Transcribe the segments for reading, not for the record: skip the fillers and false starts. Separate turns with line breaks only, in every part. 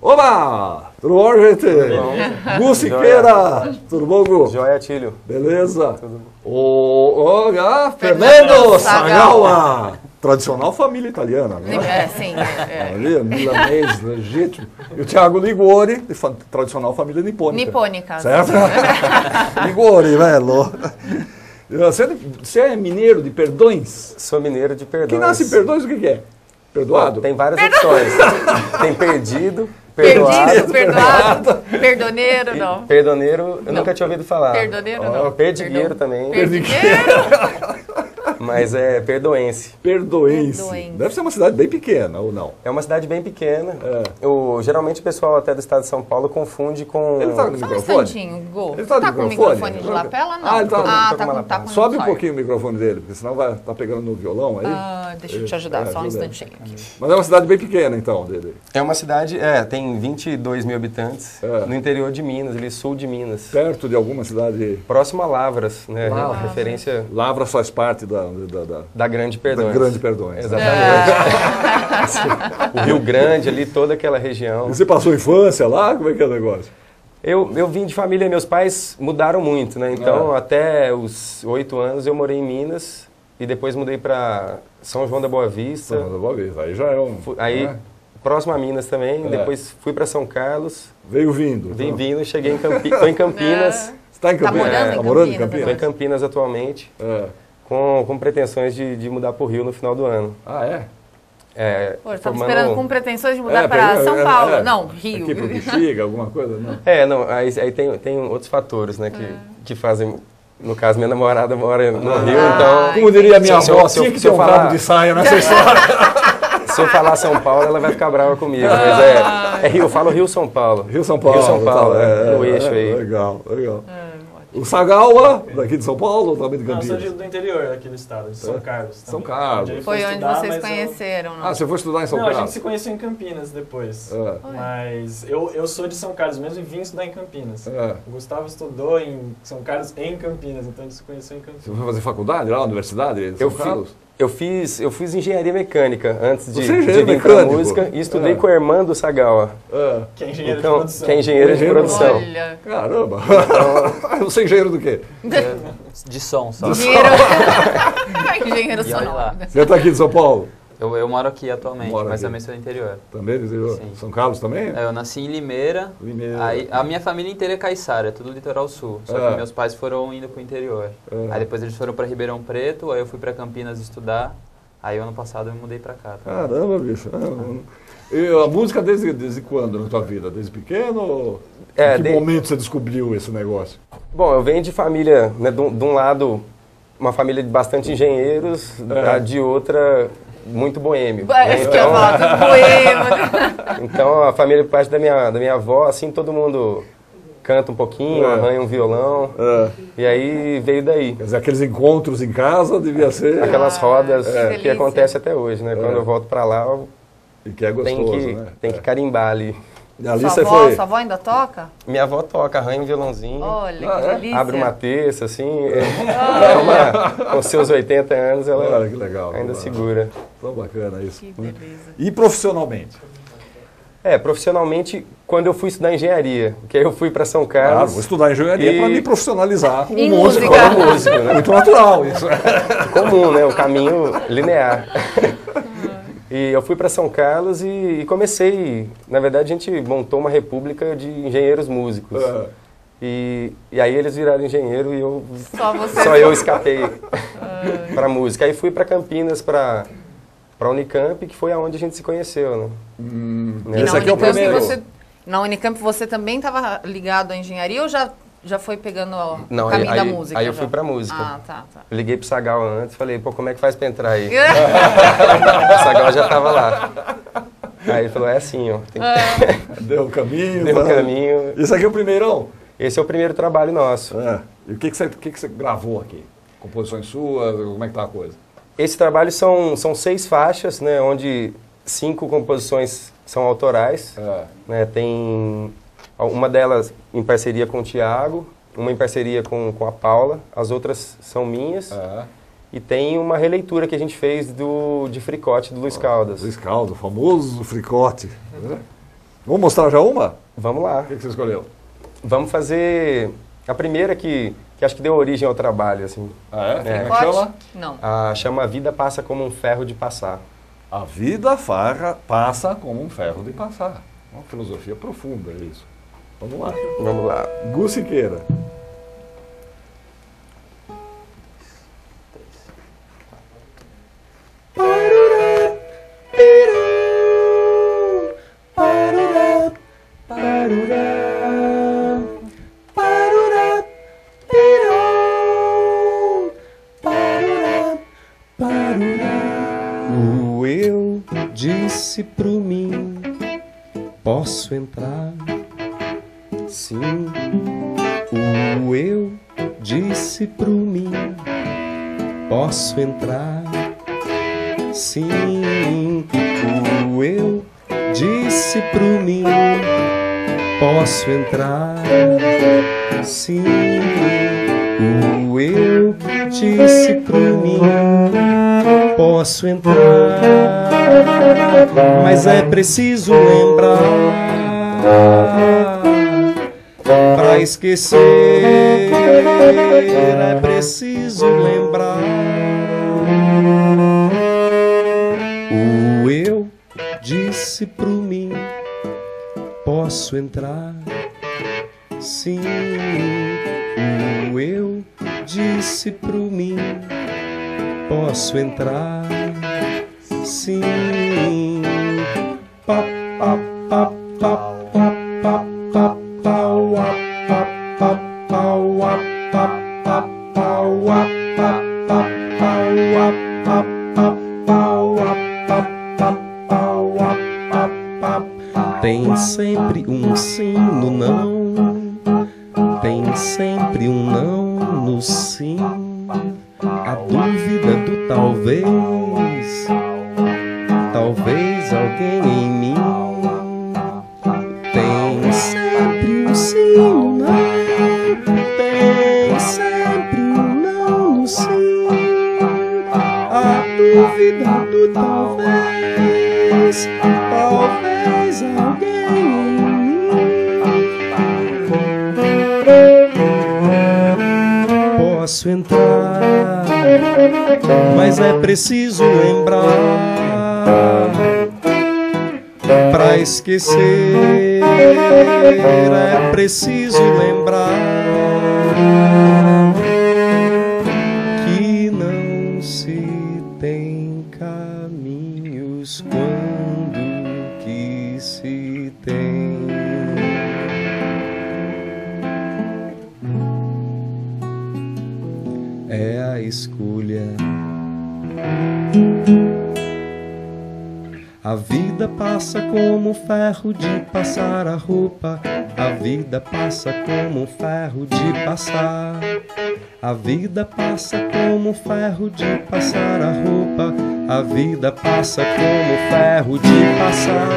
Oba! Tudo bom, gente? Gu Siqueira! Tudo bom, Gu?
Joia, Tílio.
Beleza?
Tudo bom.
Fernando Sagawa! Tradicional família italiana, né?
É, sim.
Ali, milanês, legítimo. E o Thiago Ligori, de tradicional família nipônica.
Nipônica.
Certo? Ligori, velho. Você é mineiro de Perdões?
Sou mineiro de Perdões.
Quem nasce em Perdões, o que é? Perdoado?
Tem várias opções. Tem perdido,
Perdido, perdoado, perdoneiro, não.
Perdoneiro, eu nunca tinha ouvido falar.
Perdoneiro, não.
Perdigueiro também.
Perdigueiro.
Mas é perdoense.
Perdoense.
Perdoense.
Deve ser uma cidade bem pequena, ou não?
É uma cidade bem pequena. Geralmente o pessoal até do estado de São Paulo confunde com...
Ele tá no
Só um
microfone?
instantinho, Gu.
Ele
Você
tá
com o
no
microfone de lapela? Não.
Ah, ele
tá com
Sobe um
só.
pouquinho o microfone dele, porque senão vai tá pegando no violão aí.
Deixa eu te ajudar, só um
ajuda aí.
instantinho aqui.
Mas é uma cidade bem pequena, então, dele.
É uma cidade, tem 22 mil habitantes, no interior de Minas, ali sul de Minas.
Perto de alguma cidade...
Próximo a Lavras, né?
Lavras.
Referência
Lavras faz parte
da Grande Perdões.
Da Grande Perdões.
Exatamente. O Rio Grande ali, toda aquela região.
E você passou infância lá? Como é que é o negócio?
Eu vim de família, meus pais mudaram muito, né? Então, até os 8 anos eu morei em Minas e depois mudei para São João da Boa Vista.
São João da Boa Vista, aí já é um...
Aí, próximo a Minas também, depois fui para São Carlos.
Veio vindo.
Vim vindo, cheguei em Campinas. Estou em Campinas.
Você está em Campinas?
Tá morando em
Estou em Campinas atualmente. Com pretensões de mudar para o Rio no final do ano.
Ah, é?
Pô, estava esperando com pretensões de mudar para São Paulo. Não, Rio.
Aqui para o Bexiga, alguma coisa? Não.
Aí tem outros fatores, né, que fazem... No caso, minha namorada mora no Rio, então...
Como diria minha avó, tinha que ter um cabo de saia nessa história.
Se eu falar São Paulo, ela vai ficar brava comigo, mas é Rio, eu falo Rio-São Paulo.
Rio-São Paulo.
Rio-São Paulo, no eixo aí.
Legal, legal. O Sagawa, daqui de São Paulo, também de Campinas?
Não, eu sou do interior aqui do estado, de São Carlos.
São Carlos.
Foi onde vocês conheceram, não?
Ah, você foi estudar em São Carlos?
Não, a gente se conheceu em Campinas depois. Mas eu sou de São Carlos mesmo e vim estudar em Campinas. O Gustavo estudou em São Carlos em Campinas, então a gente se conheceu em Campinas.
Você foi fazer faculdade lá na universidade de São Carlos?
Eu fiz engenharia mecânica antes de vir para música e estudei com a irmã do Sagawa.
Que é engenheiro de produção.
Que é engenheiro de produção.
Olha.
Caramba! Você é engenheiro do quê?
De som, só.
Engenheiro sonoro.
Você está aqui de São Paulo?
Eu moro aqui atualmente, mas também sou do interior.
Também do interior?
Sim.
São Carlos também?
Eu nasci em Limeira. Aí, a minha família inteira é caiçara, é tudo litoral sul. Só que meus pais foram indo pro interior. Aí depois eles foram para Ribeirão Preto, aí eu fui para Campinas estudar. Aí ano passado eu me mudei para cá. Tá?
Caramba, bicho. E a música desde quando na tua vida? Desde pequeno? Em que momento você descobriu esse negócio?
Bom, eu venho de família, né, de um lado, uma família de bastante engenheiros, de outra... muito boêmio. Então, a família, por parte da minha avó, assim, todo mundo canta um pouquinho, arranha um violão, e aí veio daí.
Quer dizer, aqueles encontros em casa devia ser...
Aquelas rodas que acontecem até hoje, né? Quando eu volto pra lá,
e que é gostoso,
tem que carimbar ali.
E ali sua
avó ainda toca?
Minha avó toca, arranha um violãozinho.
Olha, que delícia.
Abre uma terça, assim. Com seus 80 anos, ela
que legal,
ainda segura.
Tão bacana isso.
Que beleza.
E profissionalmente?
Profissionalmente, quando eu fui estudar engenharia, que aí eu fui para São Carlos.
Claro, vou estudar engenharia para me profissionalizar como
músico.
Né?
Muito natural isso.
Comum, né? O caminho linear. E eu fui para São Carlos e comecei, na verdade a gente montou uma república de engenheiros músicos. E aí eles viraram engenheiro e só eu escapei para música. Aí fui para Campinas, para Unicamp, que foi aonde a gente se conheceu, né?
Esse aqui é o primeiro.
Na Unicamp você também estava ligado à engenharia ou já foi pegando o caminho da música?
Aí eu fui pra música.
Ah, tá.
Eu liguei pro Sagawa antes, falei, como é que faz pra entrar aí? O Sagawa já tava lá. Aí ele falou, é assim, ó.
Deu o caminho.
Deu o caminho.
Isso aqui é o primeirão?
Esse é o primeiro trabalho nosso.
E o que você gravou aqui? Composições suas? Como é que tá a coisa?
Esse trabalho são 6 faixas, né? Onde 5 composições são autorais. Né, tem... Uma delas em parceria com o Thiago, uma em parceria com a Paula, as outras são minhas. E tem uma releitura que a gente fez de Fricote, do Luiz Caldas.
Luiz Caldas, o famoso Fricote. Vamos mostrar já uma?
Vamos lá.
O que você escolheu?
Vamos fazer a primeira que acho que deu origem ao trabalho, assim.
Ah, é? Como chama?
Não.
Chama A Vida Passa Como um Ferro de Passar.
A vida passa como um ferro de passar. Uma filosofia profunda, é isso. Vamos lá.
Vamos lá.
Gu Siqueira.
O eu disse pro mim, posso entrar? Sim. O eu disse pro mim, posso entrar? Sim. O eu disse pro mim, posso entrar? Sim. O eu disse pro mim, posso entrar, mas é preciso lembrar pra esquecer, é preciso lembrar. O eu disse pro mim, posso entrar? Sim. O eu disse pro mim, posso entrar? Sim. Pa pa pa pa pa pa pa pa pa tem sempre um sim no não, tem sempre um não no sim. A dúvida do talvez, talvez alguém em mim. Tem sempre um sim no não, tem sempre um não no sim. A dúvida do talvez, talvez alguém em mim. Posso entrar, mas é preciso lembrar pra esquecer, é preciso lembrar que não se tem caminhos quando que se tem. É a escolha. A vida passa como ferro de passar a roupa. A vida passa como ferro de passar. A vida passa como ferro de passar a roupa. A vida passa como ferro de passar.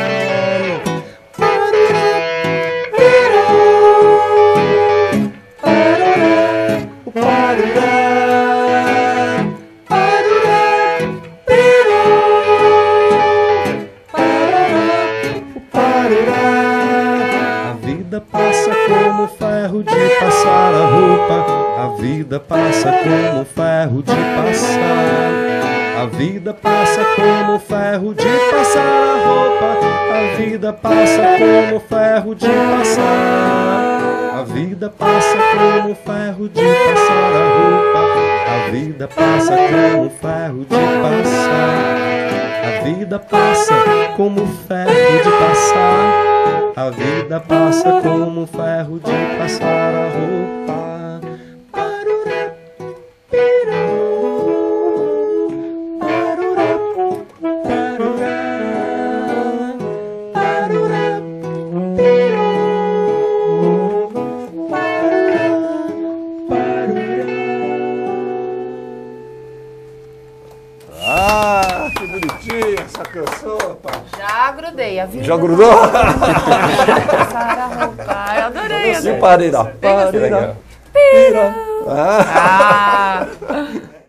A vida passa como ferro de passar a roupa. A vida passa como ferro de passar. A vida passa como ferro de passar a roupa. A vida passa como ferro de passar. A vida passa como ferro de passar a roupa. A vida passa como ferro de passar. A vida passa como ferro de passar. A vida passa como ferro de passar a roupa.
Ah, que bonitinha essa canção, rapaz.
Já grudei. A vida
Já grudou?
Passar a roupa. Eu adorei.
E parira.
Que legal.
Ah.